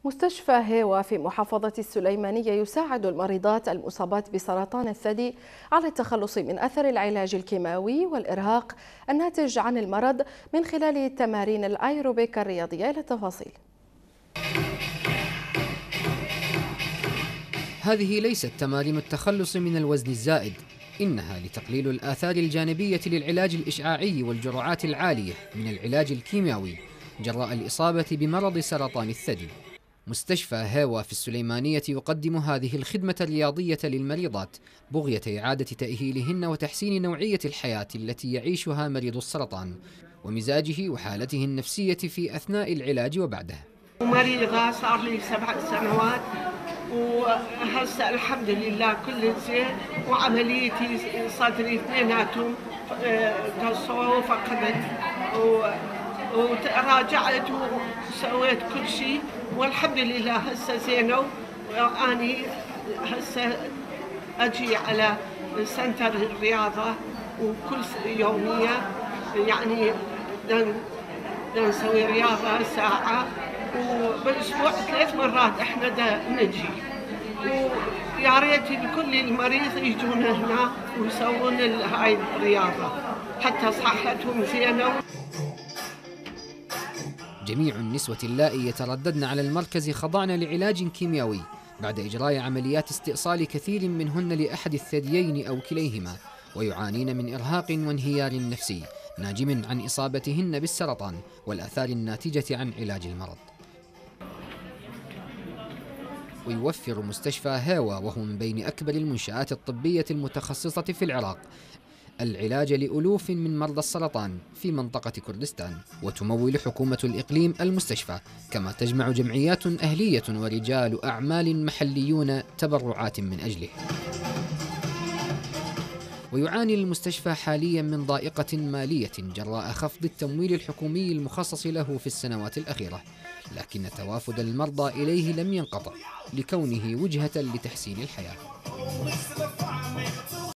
مستشفى هيوا في محافظة السليمانية يساعد المريضات المصابات بسرطان الثدي على التخلص من أثر العلاج الكيماوي والإرهاق الناتج عن المرض من خلال التمارين الأيروبيك الرياضية. إلى التفاصيل. هذه ليست تمارين التخلص من الوزن الزائد، إنها لتقليل الآثار الجانبية للعلاج الإشعاعي والجرعات العالية من العلاج الكيماوي جراء الإصابة بمرض سرطان الثدي. مستشفى هيوا في السليمانية يقدم هذه الخدمة الرياضية للمريضات بغية إعادة تأهيلهن وتحسين نوعية الحياة التي يعيشها مريض السرطان ومزاجه وحالته النفسية في أثناء العلاج وبعده. مريضة صار لي 7 سنوات وهسه الحمد لله كل زين، وعمليتي صدري اثنيناتهم قصوا وفقدت وراجعت وسويت كل شيء والحمد لله هسه زينوا. واني هسه اجي على سنتر الرياضه وكل يوميه يعني نسوي رياضه ساعه، وبالاسبوع 3 مرات احنا نجي، ويا ريت كل المريض يجون هنا ويسوون هاي الرياضه حتى صحتهم زينه. جميع النسوة اللائي يترددن على المركز خضعن لعلاج كيميائي بعد إجراء عمليات استئصال كثير منهن لأحد الثديين أو كليهما، ويعانين من إرهاق وانهيار نفسي ناجم عن إصابتهن بالسرطان والآثار الناتجة عن علاج المرض. ويوفر مستشفى هيوا، وهو من بين أكبر المنشآت الطبية المتخصصة في العراق، العلاج لألوف من مرضى السرطان في منطقة كردستان. وتمول حكومة الإقليم المستشفى، كما تجمع جمعيات أهلية ورجال أعمال محليون تبرعات من أجله. ويعاني المستشفى حاليا من ضائقة مالية جراء خفض التمويل الحكومي المخصص له في السنوات الأخيرة، لكن توافد المرضى إليه لم ينقطع لكونه وجهة لتحسين الحياة.